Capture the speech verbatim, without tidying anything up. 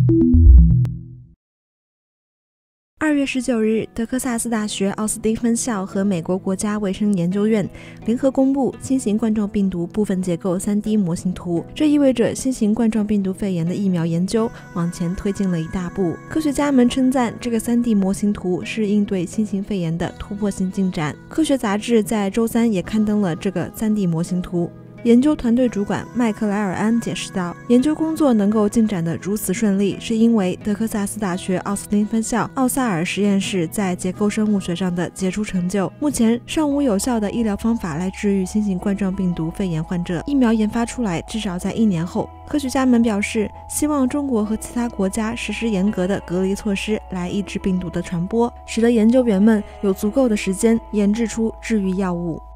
二月十九日，德克萨斯大学奥斯汀分校和美国国家卫生研究院联合公布新型冠状病毒部分结构 三 D 模型图，这意味着新型冠状病毒肺炎的疫苗研究往前推进了一大步。科学家们称赞这个 三 D 模型图是应对新型肺炎的突破性进展。科学杂志在周三也刊登了这个 三 D 模型图。研究团队主管麦克莱尔安解释道，研究工作能够进展得如此顺利，是因为德克萨斯大学奥斯汀分校奥萨尔实验室在结构生物学上的杰出成就。目前尚无有效的医疗方法来治愈新型冠状病毒肺炎患者，疫苗研发出来至少在一年后。科学家们表示，希望中国和其他国家实施严格的隔离措施来抑制病毒的传播，使得研究员们有足够的时间研制出治愈药物。